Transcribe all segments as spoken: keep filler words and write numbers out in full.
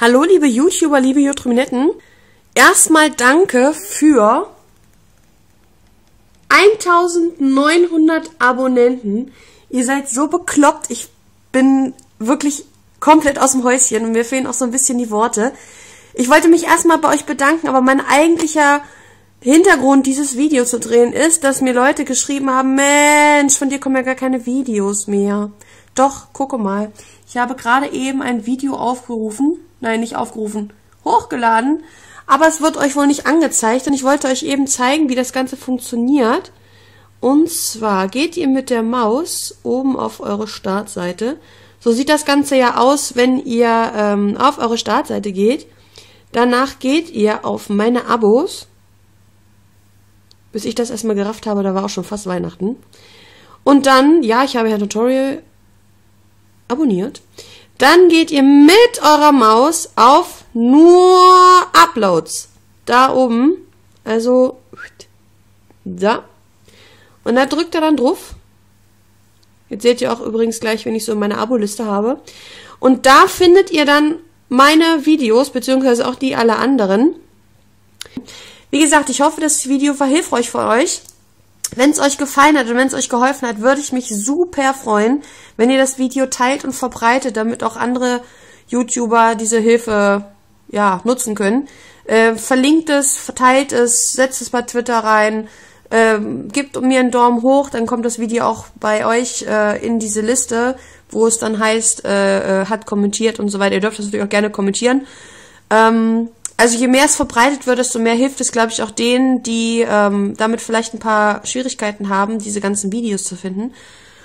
Hallo liebe YouTuber, liebe Jutrominetten. Erstmal danke für eintausendneunhundert Abonnenten. Ihr seid so bekloppt. Ich bin wirklich komplett aus dem Häuschen und mir fehlen auch so ein bisschen die Worte. Ich wollte mich erstmal bei euch bedanken, aber mein eigentlicher Hintergrund, dieses Video zu drehen, ist, dass mir Leute geschrieben haben, Mensch, von dir kommen ja gar keine Videos mehr. Doch, gucke mal. Ich habe gerade eben ein Video aufgerufen, nein, nicht aufgerufen, hochgeladen, aber es wird euch wohl nicht angezeigt und ich wollte euch eben zeigen, wie das Ganze funktioniert. Und zwar geht ihr mit der Maus oben auf eure Startseite. So sieht das Ganze ja aus, wenn ihr ähm, auf eure Startseite geht. Danach geht ihr auf meine Abos. Bis ich das erstmal gerafft habe, da war auch schon fast Weihnachten. Und dann, ja, ich habe ja ein Tutorial abonniert. Dann geht ihr mit eurer Maus auf nur Uploads. Da oben. Also, da. Und da drückt ihr dann drauf. Jetzt seht ihr auch übrigens gleich, wenn ich so meine Abo-Liste habe. Und da findet ihr dann meine Videos, beziehungsweise auch die aller anderen. Wie gesagt, ich hoffe, das Video war hilfreich für euch. Wenn es euch gefallen hat und wenn es euch geholfen hat, würde ich mich super freuen, wenn ihr das Video teilt und verbreitet, damit auch andere YouTuber diese Hilfe ja nutzen können. Äh, verlinkt es, verteilt es, setzt es bei Twitter rein, äh, gebt mir einen Daumen hoch, dann kommt das Video auch bei euch äh, in diese Liste, wo es dann heißt, äh, hat kommentiert und so weiter. Ihr dürft das natürlich auch gerne kommentieren. Ähm, Also je mehr es verbreitet wird, desto mehr hilft es, glaube ich, auch denen, die ähm, damit vielleicht ein paar Schwierigkeiten haben, diese ganzen Videos zu finden.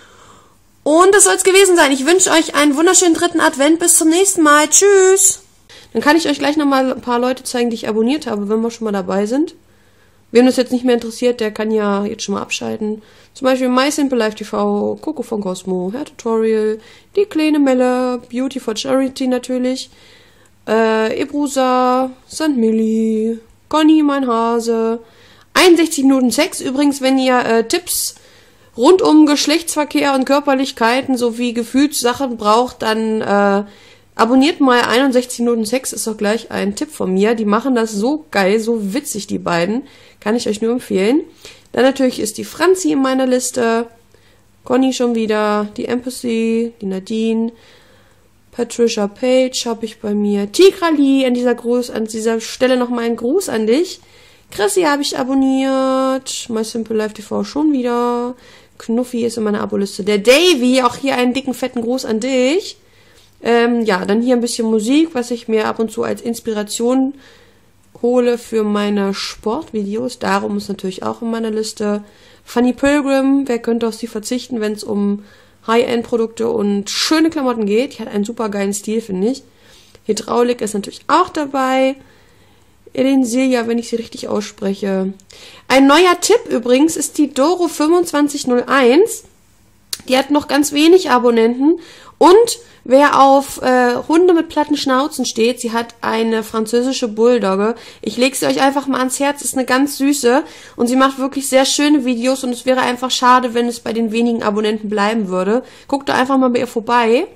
Und das soll es gewesen sein. Ich wünsche euch einen wunderschönen dritten Advent. Bis zum nächsten Mal. Tschüss. Dann kann ich euch gleich nochmal ein paar Leute zeigen, die ich abonniert habe, wenn wir schon mal dabei sind. Wem das jetzt nicht mehr interessiert, der kann ja jetzt schon mal abschalten. Zum Beispiel MySimpleLifeTV, Coco von Cosmo, Hair Tutorial, die kleine Melle, Beauty for Charity natürlich. Äh, Ebrusa, Sankt Milli, Conny, mein Hase, einundsechzig Minuten Sex. Übrigens, wenn ihr äh, Tipps rund um Geschlechtsverkehr und Körperlichkeiten sowie Gefühlssachen braucht, dann äh, abonniert mal einundsechzig Minuten Sex, ist doch gleich ein Tipp von mir. Die machen das so geil, so witzig, die beiden. Kann ich euch nur empfehlen. Dann natürlich ist die Franzi in meiner Liste, Conny schon wieder, die Empathy, die Nadine, Patricia Page habe ich bei mir. Tigrali, an dieser Gruß, an dieser Stelle nochmal ein Gruß an dich. Chrissy habe ich abonniert. MySimpleLifeTV schon wieder. Knuffi ist in meiner Aboliste. Der Davy, auch hier einen dicken, fetten Gruß an dich. Ähm, ja, dann hier ein bisschen Musik, was ich mir ab und zu als Inspiration hole für meine Sportvideos. Darum ist natürlich auch in meiner Liste. Fanny Pilgrim, wer könnte auf sie verzichten, wenn es um High-End-Produkte und schöne Klamotten geht. Die hat einen super geilen Stil, finde ich. Hydraulik ist natürlich auch dabei. Elensilja, wenn ich sie richtig ausspreche. Ein neuer Tipp übrigens ist die Doro fünfundzwanzig null eins. Die hat noch ganz wenig Abonnenten. Und wer auf äh, Hunde mit platten Schnauzen steht, sie hat eine französische Bulldogge. Ich lege sie euch einfach mal ans Herz, ist eine ganz süße und sie macht wirklich sehr schöne Videos und es wäre einfach schade, wenn es bei den wenigen Abonnenten bleiben würde. Guckt da einfach mal bei ihr vorbei.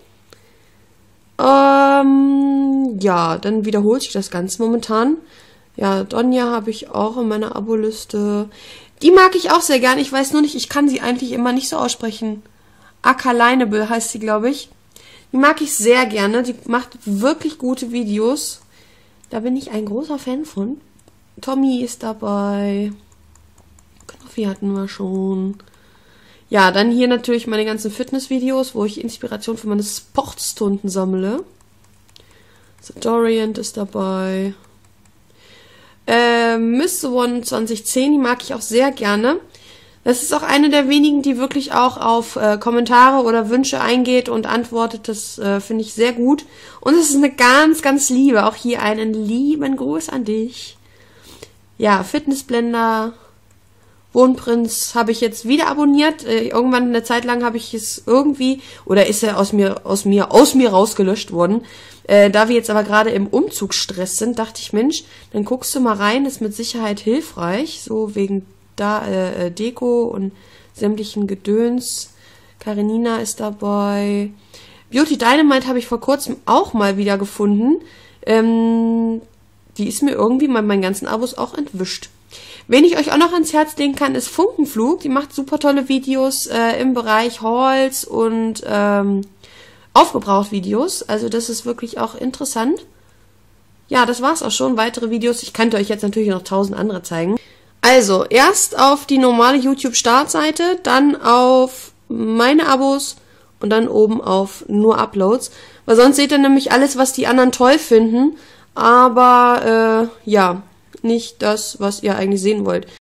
Ähm, ja, dann wiederholt sich das Ganze momentan. Ja, Donja habe ich auch in meiner Aboliste. Die mag ich auch sehr gern, ich weiß nur nicht, ich kann sie eigentlich immer nicht so aussprechen. Akalainable heißt sie, glaube ich. Die mag ich sehr gerne. Die macht wirklich gute Videos. Da bin ich ein großer Fan von. Tommy ist dabei. Knuffi hatten wir schon. Ja, dann hier natürlich meine ganzen Fitnessvideos, wo ich Inspiration für meine Sportstunden sammle. So, Dorian ist dabei. Äh, Miss The One zwanzig zehn, die mag ich auch sehr gerne. Das ist auch eine der wenigen, die wirklich auch auf äh, Kommentare oder Wünsche eingeht und antwortet. Das äh, finde ich sehr gut. Und es ist eine ganz, ganz liebe. Auch hier einen lieben Gruß an dich. Ja, Fitnessblender, Wohnprinz habe ich jetzt wieder abonniert. Äh, irgendwann eine Zeit lang habe ich es irgendwie, oder ist er aus mir, aus mir, aus mir rausgelöscht worden. Äh, da wir jetzt aber gerade im Umzugsstress sind, dachte ich, Mensch, dann guckst du mal rein, ist mit Sicherheit hilfreich. So wegen da äh, Deko und sämtlichen Gedöns. Karenina ist dabei. Beauty Dynamite habe ich vor kurzem auch mal wieder gefunden. Ähm, die ist mir irgendwie bei meinen ganzen Abos auch entwischt. Wen ich euch auch noch ans Herz legen kann, ist Funkenflug. Die macht super tolle Videos äh, im Bereich Hauls und ähm, Aufgebraucht-Videos. Also das ist wirklich auch interessant. Ja, das war's auch schon. Weitere Videos. Ich könnte euch jetzt natürlich noch tausend andere zeigen. Also, erst auf die normale YouTube-Startseite, dann auf meine Abos und dann oben auf nur Uploads. Weil sonst seht ihr nämlich alles, was die anderen toll finden. Aber, äh, ja, nicht das, was ihr eigentlich sehen wollt.